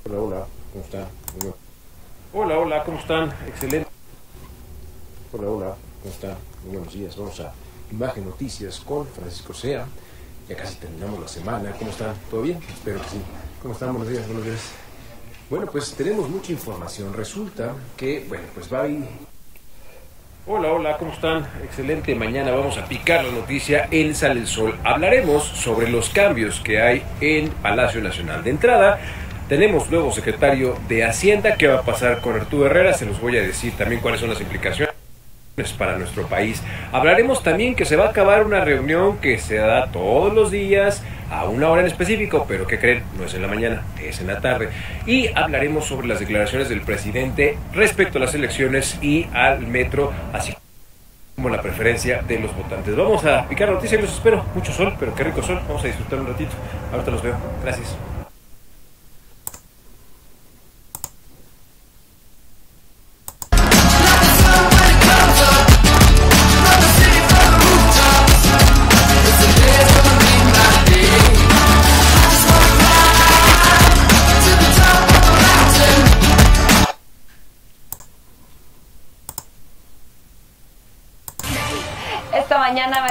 Hola, hola, ¿cómo están? Hola, hola, ¿cómo están? Excelente. Hola, hola, ¿cómo están? Muy buenos días. Vamos a Imagen Noticias con Francisco Sea. Ya casi terminamos la semana. ¿Cómo están? ¿Todo bien? Espero que sí. ¿Cómo están? Buenos días, buenos días. Bueno, pues tenemos mucha información. Resulta que, bueno, pues va ahí. Hola, hola, ¿cómo están? Excelente. Mañana vamos a picar la noticia en Sale el Sol. Hablaremos sobre los cambios que hay en Palacio Nacional. De entrada, tenemos nuevo secretario de Hacienda. ¿Qué va a pasar con Arturo Herrera? Se los voy a decir también cuáles son las implicaciones para nuestro país. Hablaremos también que se va a acabar una reunión que se da todos los días a una hora en específico, pero ¿qué creen? No es en la mañana, es en la tarde. Y hablaremos sobre las declaraciones del presidente respecto a las elecciones y al metro, así como la preferencia de los votantes. Vamos a picar noticias, los espero. Mucho sol, pero qué rico sol. Vamos a disfrutar un ratito. Ahorita los veo. Gracias. Esta mañana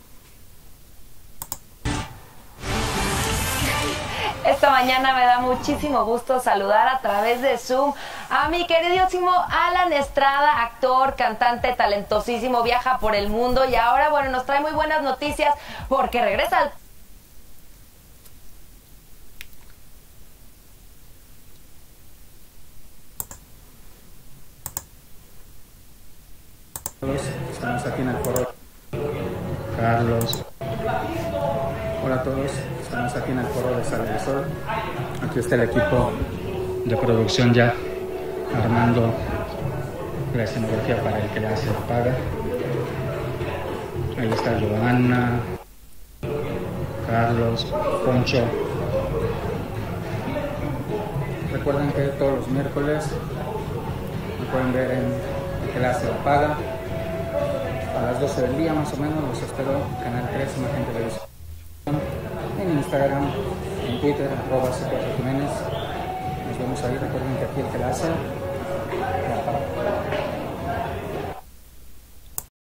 me da muchísimo gusto saludar a través de Zoom a mi queridísimo Alan Estrada, actor, cantante, talentosísimo, viaja por el mundo y ahora, bueno, nos trae muy buenas noticias porque regresa al... Estamos aquí en el foro Carlos. Hola a todos, estamos aquí en el foro de Sale el Sol. Aquí está el equipo de producción ya armando la escenografía para el que ya se paga. Ahí está Giovanna, Carlos, Poncho. Recuerden que todos los miércoles me pueden ver en el que la se paga. A las 12 del día más o menos los espero en Canal 3 Imagen Televisión, en Instagram, en Twitter, @C4Jiménez. Nos vemos ahí. Recuerden que aquí el que la hace